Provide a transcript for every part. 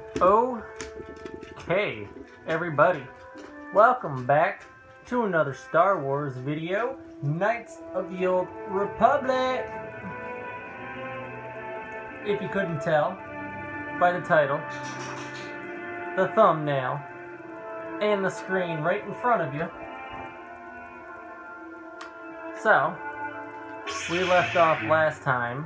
Okay, everybody, welcome back to another Star Wars video, Knights of the Old Republic. If you couldn't tell by the title, the thumbnail, and the screen right in front of you. So, we left off last time.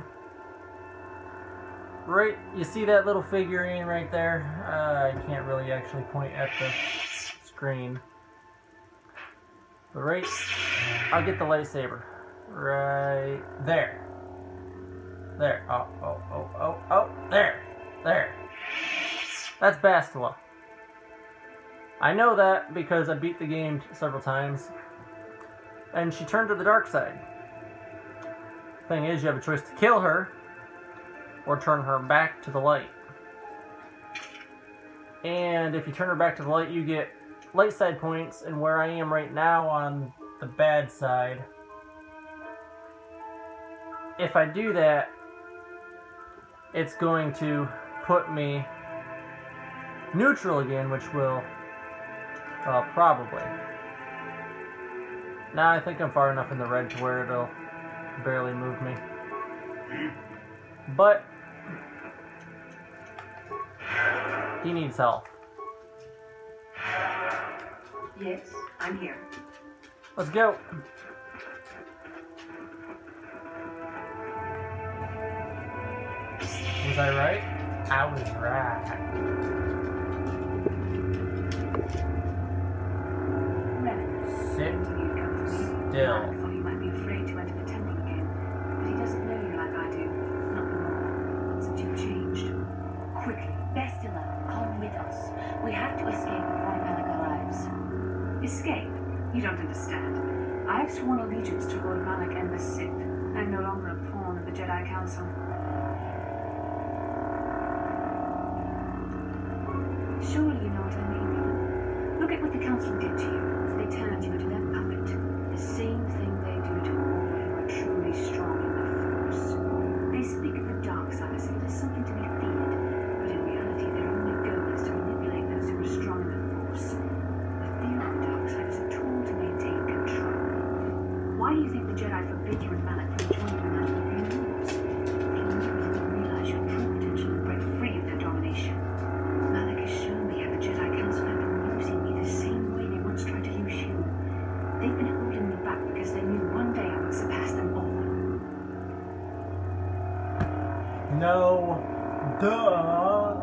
Right, you see that little figurine right there? I can't really actually point at the screen. But right, I'll get the lightsaber. Right there. There. Oh, there. There. That's Bastila. I know that because I beat the game several times. And she turned to the dark side. Thing is, you have a choice to kill her or turn her back to the light. And if you turn her back to the light, you get light side points, and where I am right now on the bad side, if I do that, it's going to put me neutral again, which will, probably. Now I think I'm far enough in the red to where it'll barely move me. But he needs help. Yes, I'm here. Let's go. Was I right? I was right. Sit still. I thought you might be afraid to enter the temple again, but he doesn't know you like I do. Not anymore. Since you've changed. Quickly, Bastila, come with us. We have to escape before Malak arrives. Escape? You don't understand. I have sworn allegiance to Lord Malak and the Sith. I'm no longer a pawn of the Jedi Council. Surely you know what I mean, brother. Look at what the Council did to you. They turned you into their puppet. The same thing they do to all who are truly strong in the Force. They speak of the dark side as if it is something to be feared, but in reality their only goal is to manipulate those who are strong in the Force. The fear of the dark side is a tool to maintain control. Why do you think the Jedi forbid you and Malak from joining the Mandalorian Wars? They knew you didn't realize your true potential and break free of their domination. Malak has shown me how the Jedi Council have been using me the same way they once tried to use you. They've been holding me back because they knew one day I would surpass them all. No. Duh.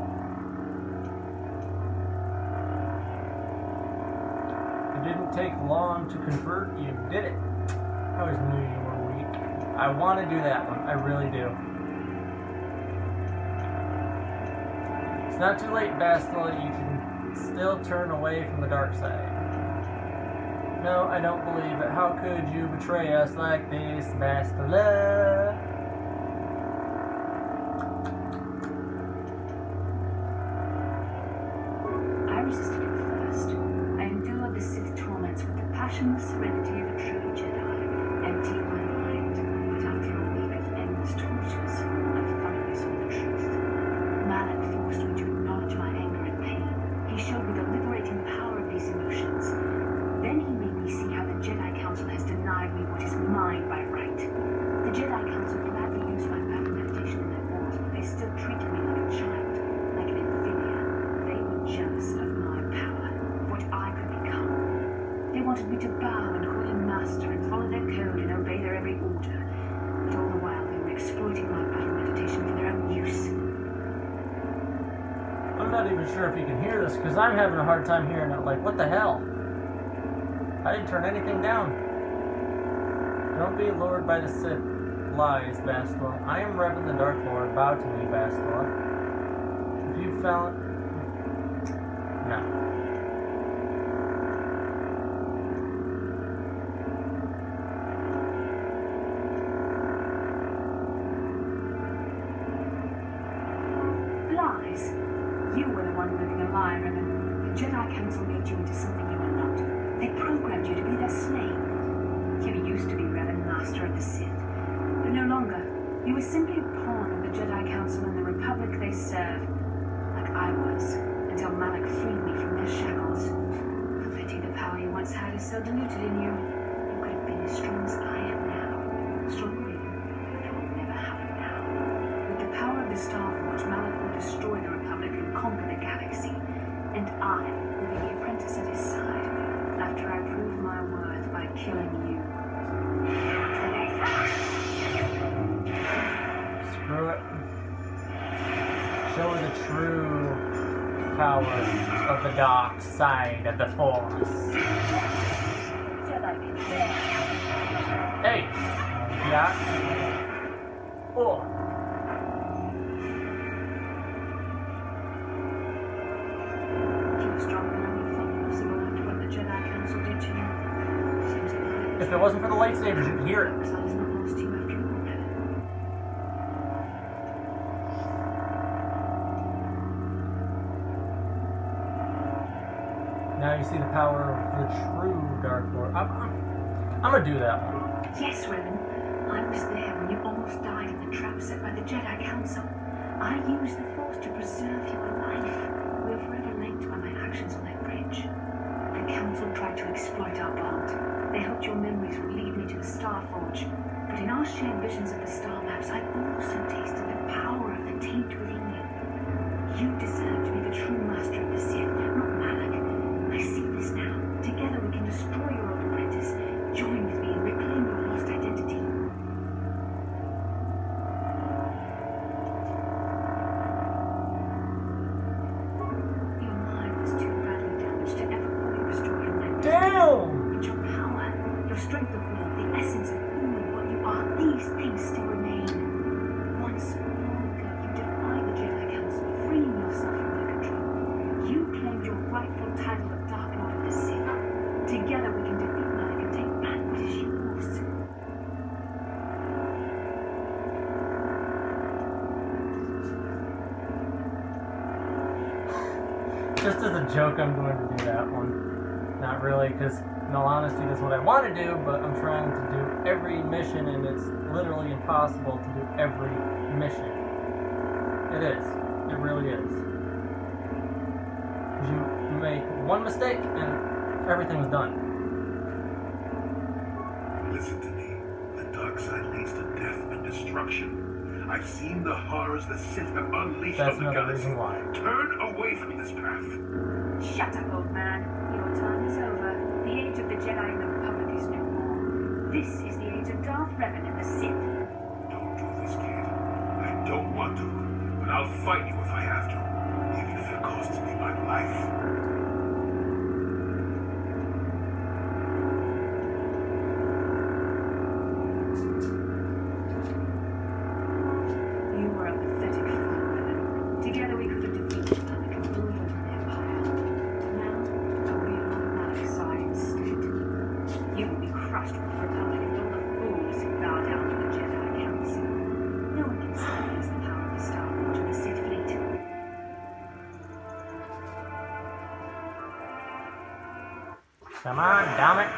It didn't take long to convert. You did it. I always knew you were weak. I want to do that one. I really do. It's not too late, Bastila. You can still turn away from the dark side. No, I don't believe it. How could you betray us like this, Bastila? I resisted at first. I endured the Sith torments with the passionless serenity of a true Jedi, emptying my mind. But after a week of endless tortures, I finally saw the truth. Malak forced me to acknowledge my anger and pain. He showed me the liberating power of these emotions. Then he made me see how the Jedi Council has denied me what is mine by right. The Jedi Council gladly used my battle meditation in their wars, but they still treated me like a child, like an inferior. They were jealous of my power, of what I could become. They wanted me to bow and call him master and follow their code and obey their every order. But all the while they were exploiting my battle meditation for their own use. I'm not even sure if you can hear this, because I'm having a hard time hearing it. Like, what the hell? I didn't turn anything down. Don't be lured by the Sith lies, Bastila. I am Revan the Dark Lord. Bow to me, Bastila. If you found... No. Lies? You were the one living a lie, Revan. The Jedi Council made you into something you were not. They programmed you to be their slave. You used to be Revan, master of the Sith, but no longer. You were simply a pawn of the Jedi Council and the Republic they serve, like I I was, until Malak freed me from their shackles. I bet you the power you once had is so diluted in you. You could have been as strong as I am now. Stronger even, but that will never happen now. With the power of the Starforge, Malak will destroy the Republic and conquer the galaxy. And I will be the apprentice at his side, after I prove my worth by killing you. Screw it. Show her the true power of the dark side of the Force. Hey! Yeah? Oh! You're stronger than we thought possible after what the Jedi Council did to you. Seems like If it wasn't for the lightsabers, you'd hear it. I was not lost to you after all. Now you see the power of the true Dark Lord. I'm gonna do that one. Yes, Revan. I was there when you almost died in the trap set by the Jedi Council. I used the Force to preserve your life. We are forever linked by my actions on that bridge. The Council tried to exploit our bond. They hoped your memories would lead me to the Starforge. But in our shared visions of the star maps, I also tasted the power of the taint within you. You deserve to be the true master of the Sith, not Malak. I see this now. Together we can destroy your old apprentice. Join with me and reclaim your lost identity. Your mind was too badly damaged to ever fully restore your memories. Damn! But your power, your strength of will, the essence of who and what you are, these things still remain. Once, long ago, you defied the Jedi Council, freeing yourself from their control. You claimed your rightful title of Dark Lord of the Sith. Together we can defeat Malak and take back what is yours. Just as a joke, I'm going to do that one. Not really, because in all honesty, that's what I want to do, but I'm trying to do every mission, and it's literally impossible to do every mission. It is. It really is. Because you make one mistake, and everything's done. Listen to me. The dark side leads to death and destruction. I've seen the horrors the Sith have unleashed That's on the another galaxy. reason why. Turn away from this path. Shut up, old man. Your time is over. The age of the Jedi and the Republic is no more. This is the age of Darth Revan and the Sith. Don't do this, kid. I don't want to, but I'll fight you if I have to, even if it costs me my life. You were a pathetic fool, Revan. Together we could have defeated Malak and ruled over an empire. Now, I will be on Malak's side instead. You will be crushed with the Republic and all the fools who bow down to the Jedi Council. No one can stand against the power of the Starforge and the Sith fleet. Come on, damn it.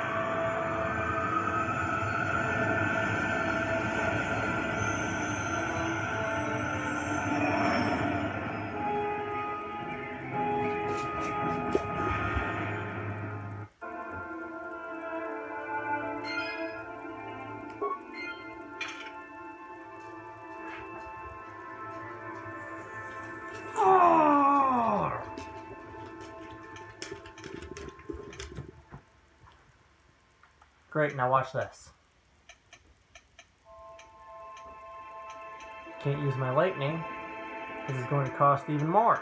Great, now watch this. Can't use my lightning, because it's going to cost even more.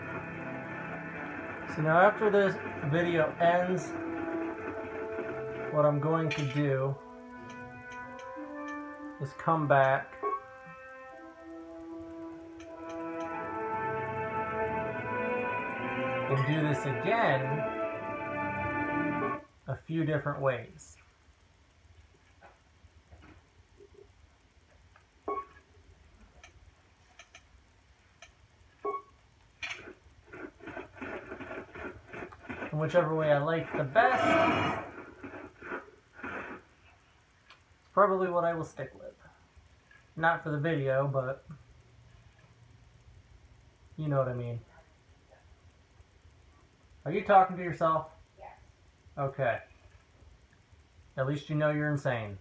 So now after this video ends, what I'm going to do is come back and do this again a few different ways. And whichever way I like the best, probably what I will stick with. Not for the video, but you know what I mean. Are you talking to yourself? Yes. Okay. At least you know you're insane.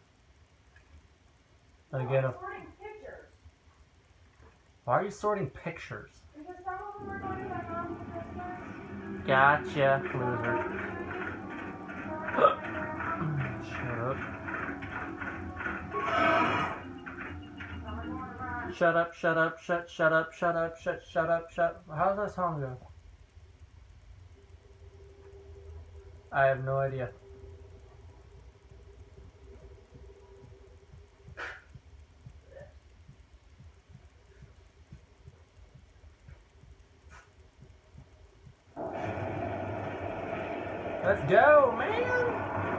And again, Sorting pictures. why are you sorting pictures? Because some of them are going to my mom for Christmas. Gotcha, loser. Shut up. Shut up, shut up. How's that song go? I have no idea. Let's go, man!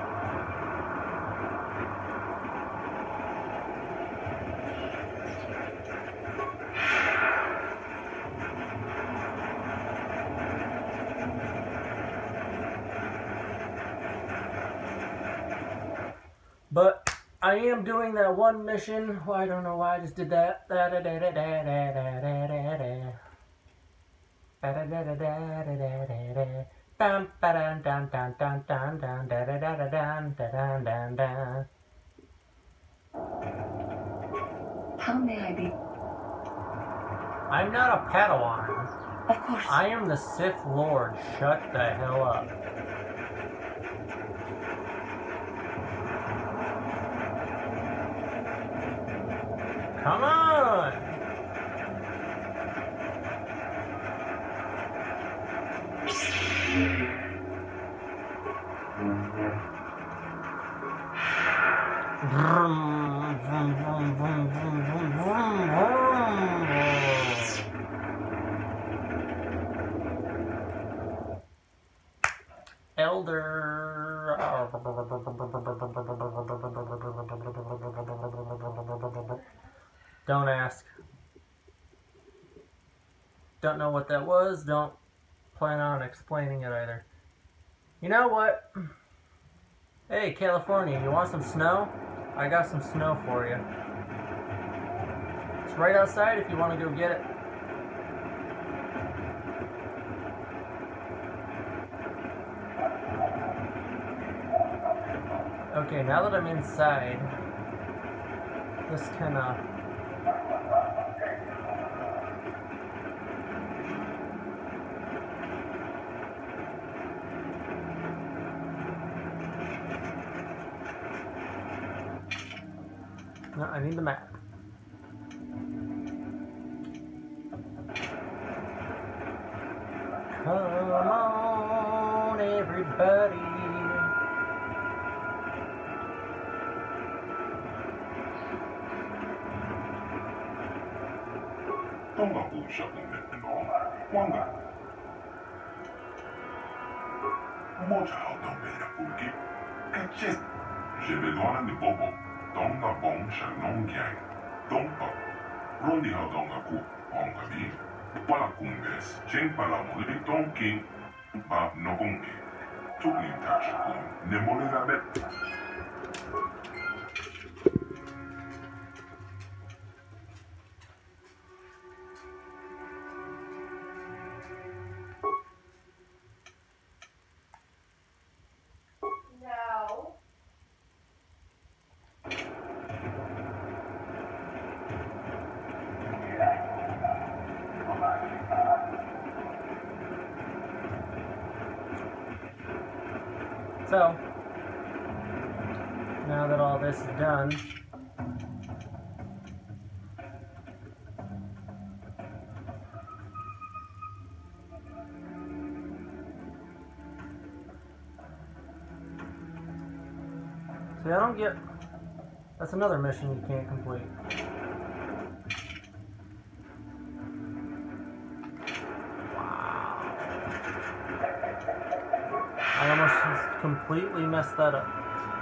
But I am doing that one mission. Well, I don't know why I just did that. How may I be? I'm not a Padawan. Of course. I am the Sith Lord. Shut the hell up. Come on! Elder. Don't ask. Don't know what that was. Don't plan on explaining it either. You know what? Hey, California, you want some snow? I got some snow for you. It's right outside if you want to go get it. Okay, now that I'm inside, this kind of... No, I need the map. Come on, everybody. Don't go bullshit maintenant. Wanga. Moja autombera porque cachet. J'ai besoin de bobo. Donga bong shalom gang. Donga. Rondi ha donga ku. Onga bi. Pala kumbes. Cheng pala muli tonki. Ba nogonke. Tukni tashi kun. Nemole rabet. No. So, now that all this is done, See, I don't get... That's another mission you can't complete. Wow. I almost just completely messed that up.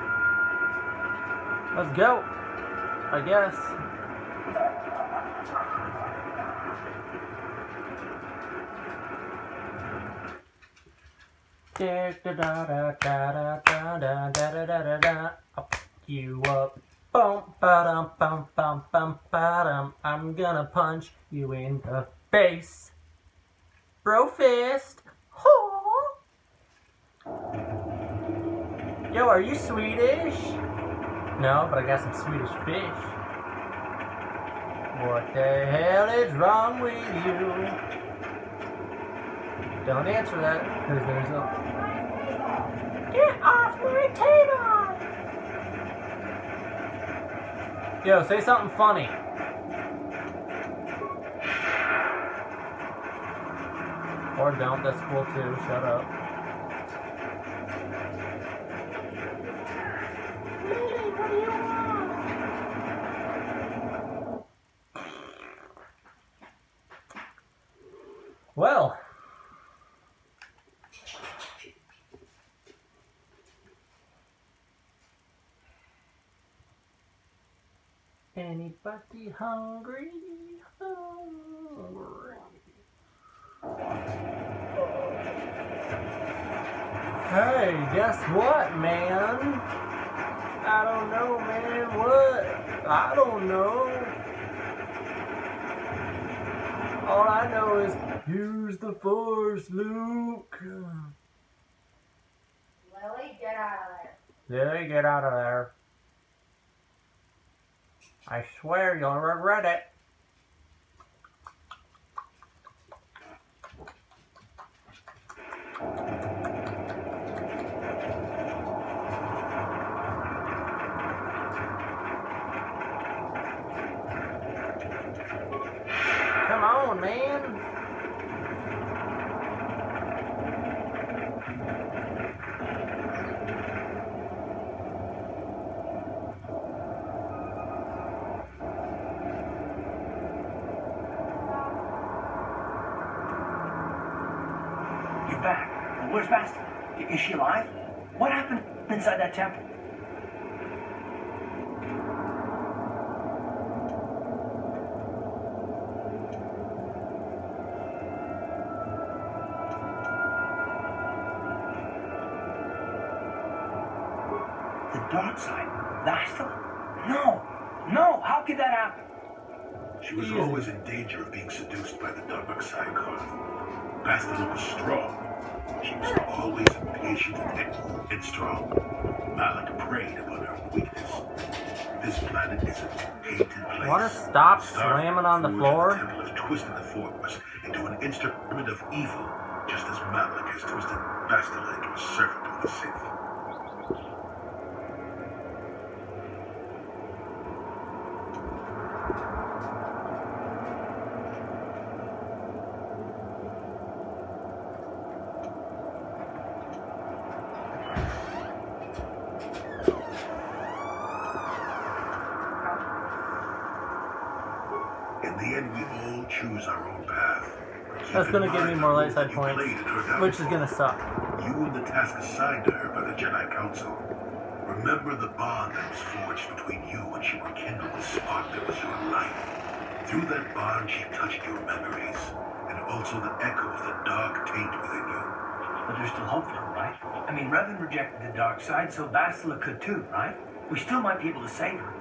Let's go, I guess. I'll pick you up. Bum, ba-dum, bum, bum, bum, ba-dum. I'm gonna punch you in the face. Bro fist. Oh. Yo, are you Swedish? No, but I got some Swedish fish. What the hell is wrong with you? Don't answer that, because there's a... Get off my table! Yo, say something funny. Or don't, that's cool too, shut up. Lily, what do you want? Well... Anybody hungry? Hungry. Hey, guess what, man? I don't know, man. What? I don't know. All I know is use the Force, Luke. Lily, get out of there. Lily, get out of there. I swear you'll regret it. Come on, man. You're back. Where's Bastila? Is she alive? What happened inside that temple? The dark side? Bastila? No! No! How could that happen? She was always in danger of being seduced by the dark side, Carl. Bastila was strong. She was always patient and strong. Malak preyed upon her weakness. This planet is a hated place. Wanna stop slamming on the floor? The temple has twisted the Force into an instrument of evil, just as Malak has twisted Bastila into a servant of the Sith. In the end, we all choose our own path. That's gonna give me more light side points, which is gonna suck. You and the task assigned to her by the Jedi Council. Remember the bond that was forged between you when she rekindled the spark that was your life. Through that bond, she touched your memories, and also the echo of the dark taint within you. But there's still hope for her, right? I mean, Revan rejected the dark side, so Bastila could too, right? We still might be able to save her.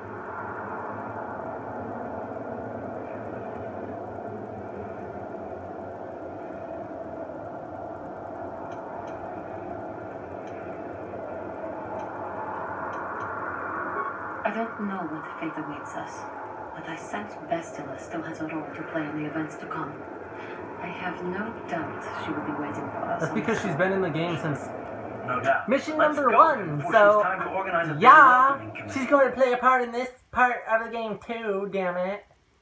I don't know what fate awaits us, but I sense Bastila still has a role to play in the events to come. I have no doubt she will be waiting for us. That's because she's been in the game since No doubt. mission Let's number go 1, before so she's time to organize a big yeah, welcoming committee. she's going to play a part in this part of the game too, damn it.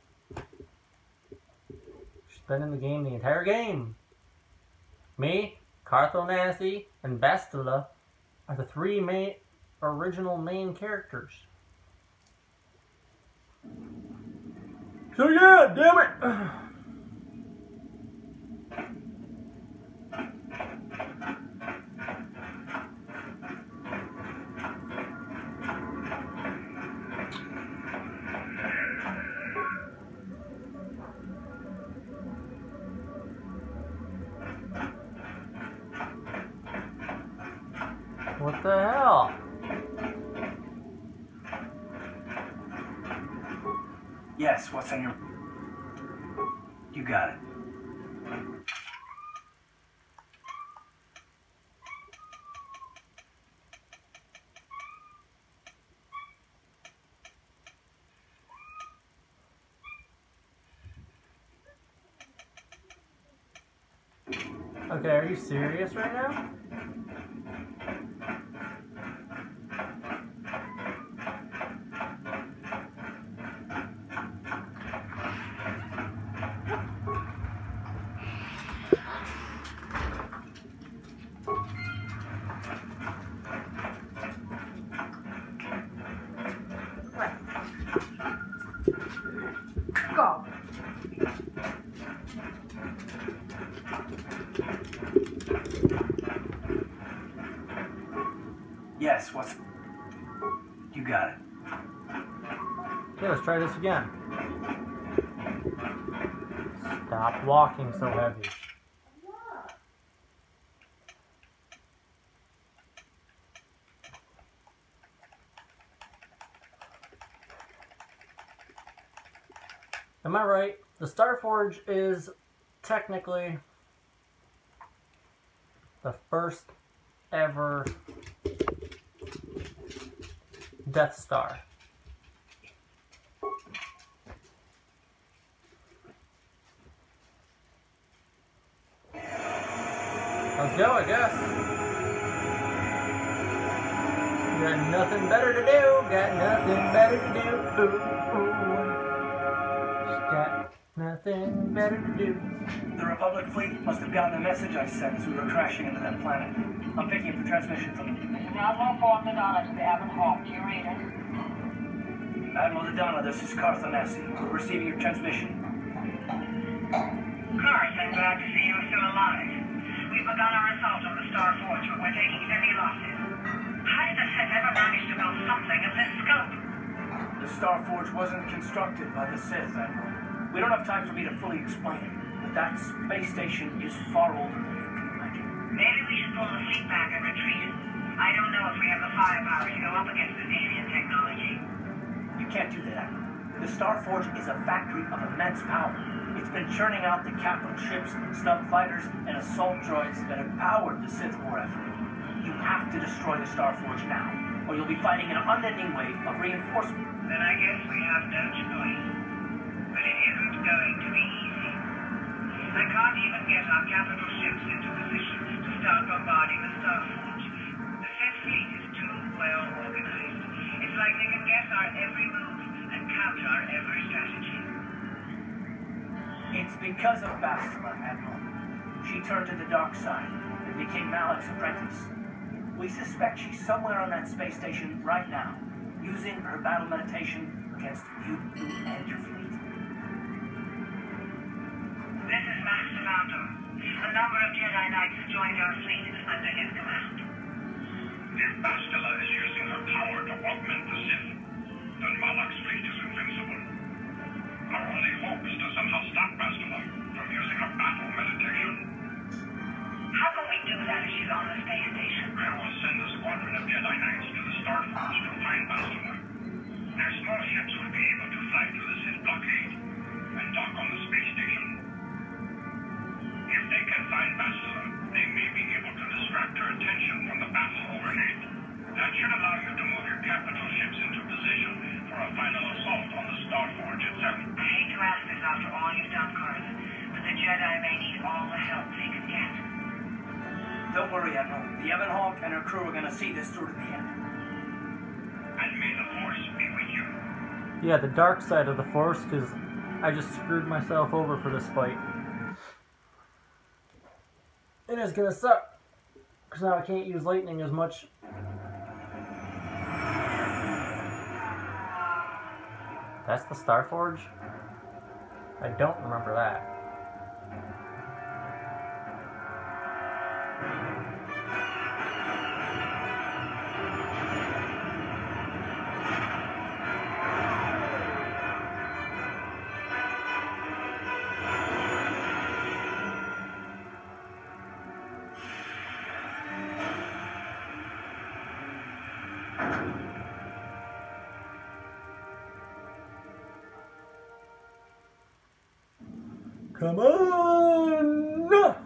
She's been in the game the entire game. Me, Carthel Nasty, and Bastila are the three main, original main characters. So yeah, damn it! What the hell? Yes, what's on your... You got it. Okay, are you serious right now? Go. Yes, what's... You got it. Okay, let's try this again. Stop walking so heavy. Am I right? The Starforge is technically the first ever Death Star. Let's go, I guess. Got nothing better to do. Got nothing better to do. Ooh, ooh. Just got nothing better to do. The Republic fleet must have gotten a message I sent as we were crashing into that planet. I'm picking up the transmission from them. Admiral Ford Madonna to the Avon Hawk. Do you read it? Admiral Madonna, this is Cartha Nessie. Receiving your transmission. Carth, I'm glad to see you're still alive. We've begun our assault on the Starforge, but we're taking heavy losses. How did the Sith ever manage to build something of this scope? The Starforge wasn't constructed by the Sith, Admiral. We don't have time for me to fully explain it, but that space station is far older than you can imagine. Maybe we should pull the fleet back and retreat. I don't know if we have the firepower to go up against this alien technology. You can't do that, Admiral. The Starforge is a factory of immense power. It's been churning out the capital ships, snub fighters, and assault droids that have powered the Sith war effort. You have to destroy the Starforge now, or you'll be fighting an unending wave of reinforcement. Then I guess we have no choice. But it isn't going to be easy. I can't even get our capital ships into position to start bombarding the Starforge. The Sith fleet is too well organized. It's like they can guess our every move and counter our every strategy. It's because of Bastila, Admiral. She turned to the dark side and became Malak's apprentice. We suspect she's somewhere on that space station right now, using her battle meditation against you and your fleet. This is Master Lando. A number of Jedi Knights have joined our fleet under his command. If Bastila is using her power to augment the Sith, then Malak's fleet is invincible. Our only hope is to somehow stop Bastila from using her battle meditation. How can we do that if she's on the space station? I will send a squadron of Jedi Knights to the Starforge to find Bastila. Their small ships will be able to fly through the Sith blockade and dock on the space station. If they can find Bastila, they may be able to distract her attention from the battle overhead. That should allow you to move your capital ships into position for a final assault on the Starforge itself. I hate to ask this after all you've done, Carth, but the Jedi may need all the help they can get. Don't worry, Admiral. The Ebon Hawk and her crew are going to see this through to the end. And may the Force be with you. Yeah, the dark side of the Force, because I just screwed myself over for this fight. And it's gonna suck, because now I can't use lightning as much. That's the Starforge? I don't remember that. Come on!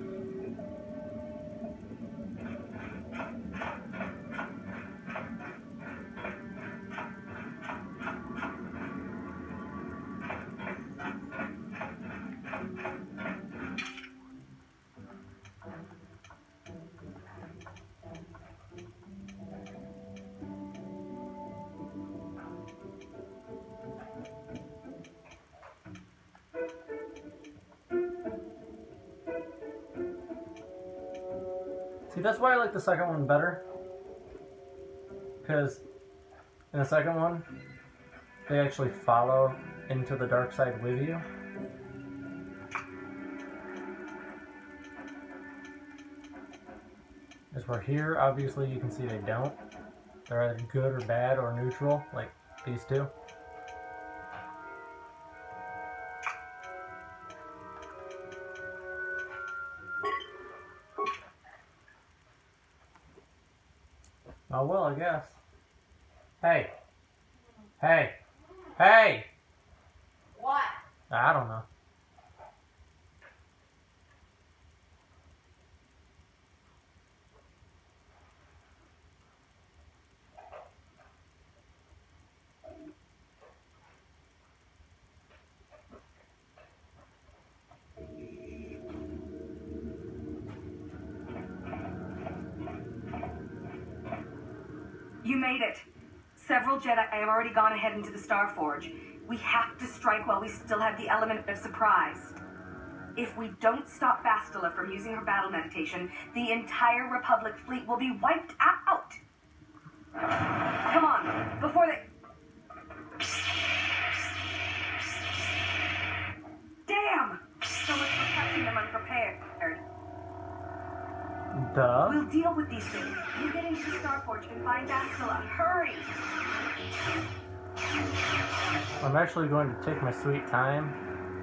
See, that's why I like the second one better. Because in the second one, they actually follow into the dark side with you. As we're here, obviously you can see they don't. They're either good or bad or neutral, like these two. Oh well, I guess. Hey. Hey. Hey! What? I don't know. You made it. Several Jedi have already gone ahead into the Starforge. We have to strike while we still have the element of surprise. If we don't stop Bastila from using her battle meditation, the entire Republic fleet will be wiped out. Come on, before they... Damn! So much for catching them unprepared. Duh. We'll deal with these things. You get into the Starforge and find Bastila. Hurry! I'm actually going to take my sweet time.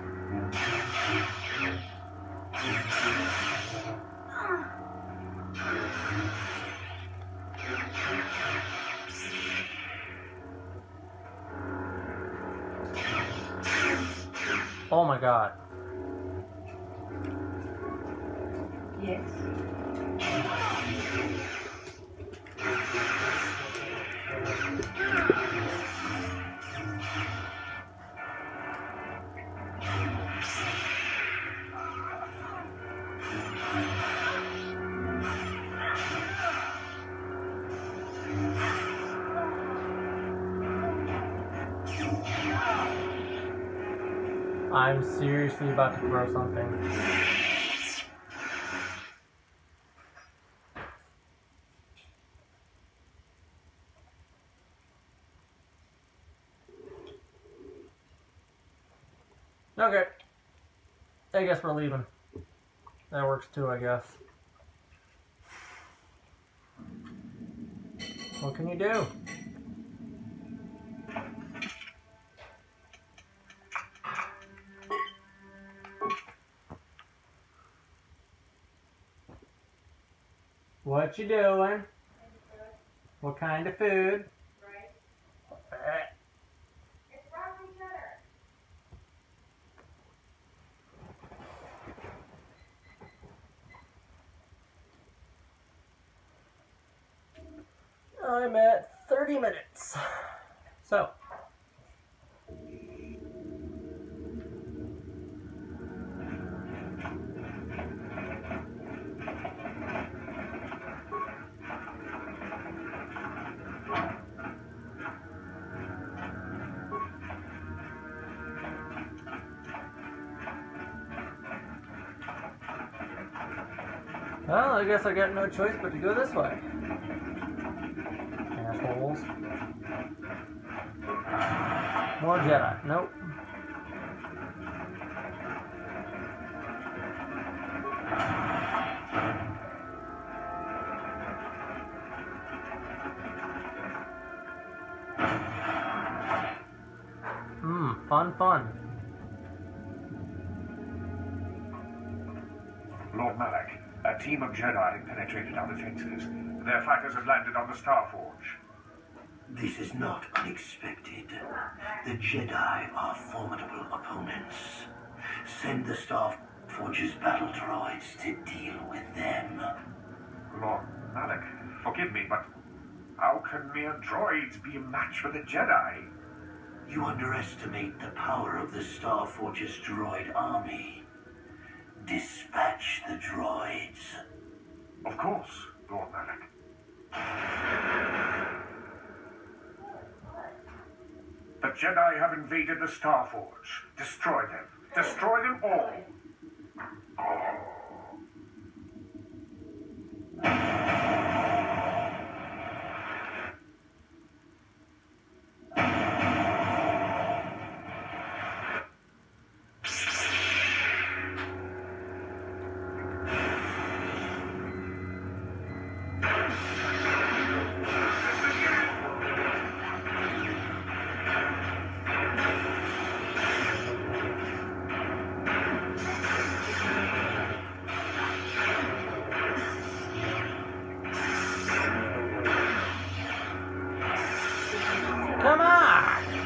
Oh my god. Yes. I'm seriously about to throw something. Okay. I guess we're leaving. That works too, I guess. What can you do? What you doing? What kind of food? Right. It's broccoli cheddar. I'm at 30 minutes. So. Well, I guess I got no choice but to go this way. Assholes. More Jedi. Nope. Fun. Lord Malak, a team of Jedi penetrated our defenses. Their fighters have landed on the Starforge. This is not unexpected. The Jedi are formidable opponents. Send the Starforge's battle droids to deal with them. Lord Malak, forgive me, but how can mere droids be a match for the Jedi? You underestimate the power of the Starforge's droid army. Dispatch the droids. Of course, Lord Malak. The Jedi have invaded the Starforge. Destroy them. Destroy them all. Come on!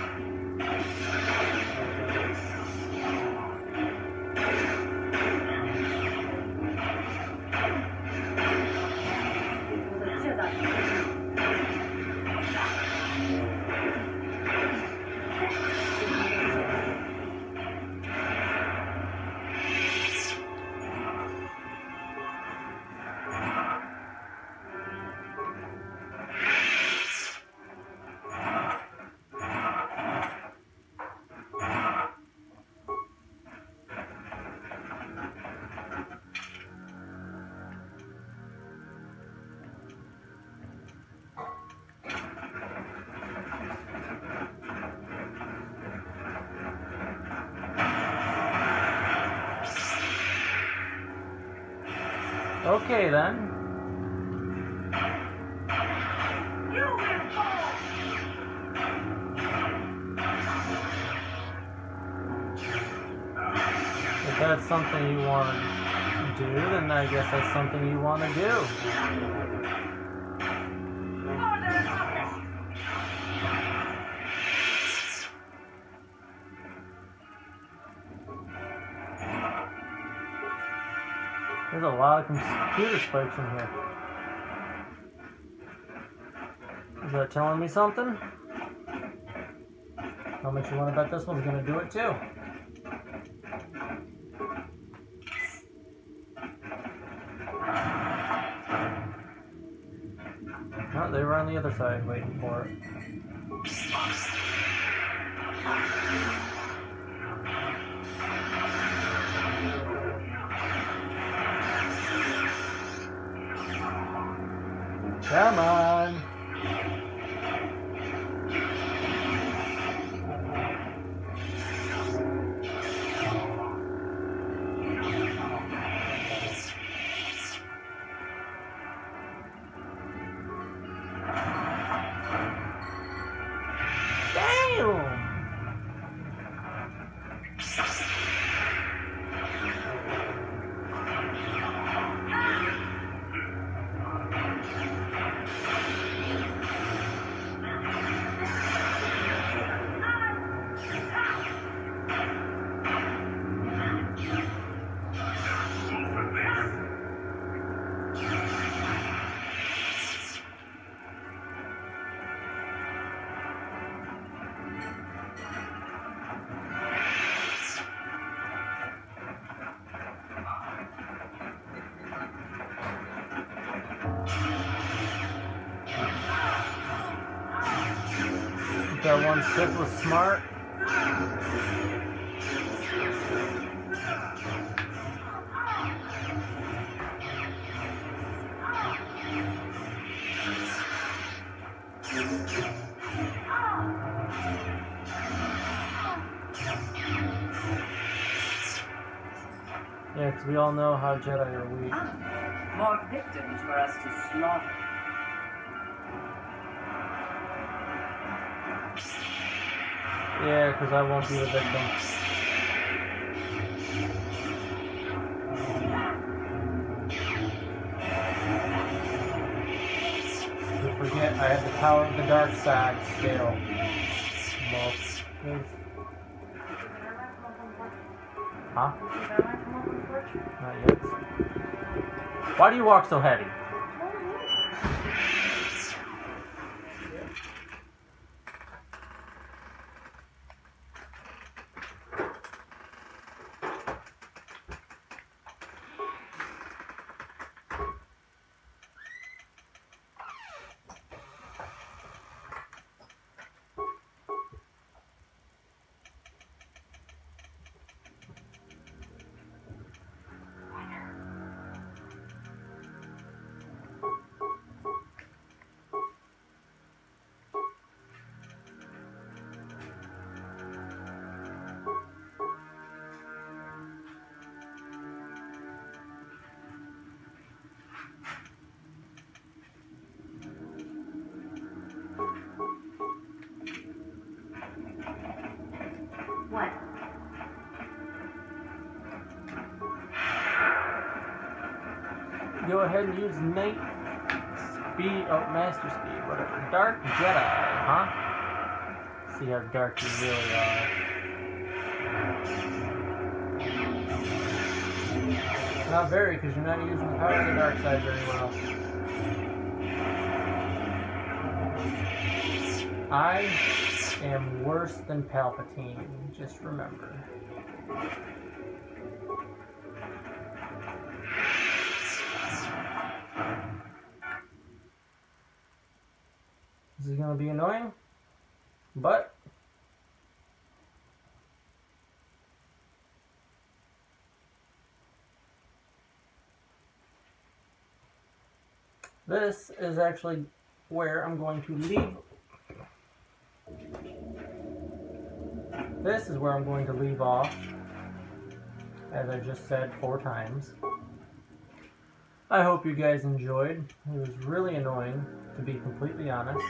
Okay then. If that's something you want to do, then I guess that's something you want to do. There's a lot of computer spikes in here. Is that telling me something? How much you want to bet this one's going to do it too? No, they were on the other side waiting for it. Come on! Damn! That one Sith was smart. Yeah, because we all know how Jedi are weak. Ah, more victims for us to slaughter. Yeah, because I won't be the victim. Don't forget, I have the power of the dark side still. Most. Huh? Not yet. Why do you walk so heavy? What? Go ahead and use Night Speed, Master Speed, whatever. Dark Jedi, huh? See how dark you really are. Not very, because you're not using the power of the dark side very well. I am worse than Palpatine, just remember. This is going to be annoying, but this is actually where I'm going to leave. This is where I'm going to leave off, as I just said 4 times. I hope you guys enjoyed. It was really annoying, to be completely honest.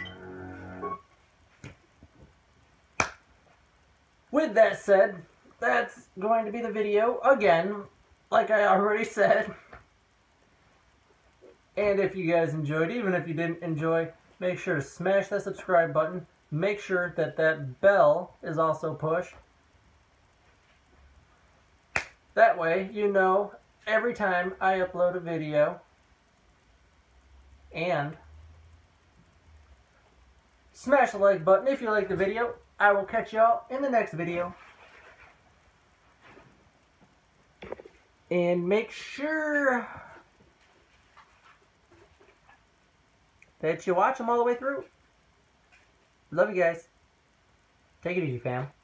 With that said, that's going to be the video again, like I already said. And if you guys enjoyed, even if you didn't enjoy, make sure to smash that subscribe button. Make sure that that bell is also pushed. That way, you know every time I upload a video. And smash the like button if you like the video. I will catch y'all in the next video. And make sure that you watch them all the way through. Love you guys. Take it easy, fam.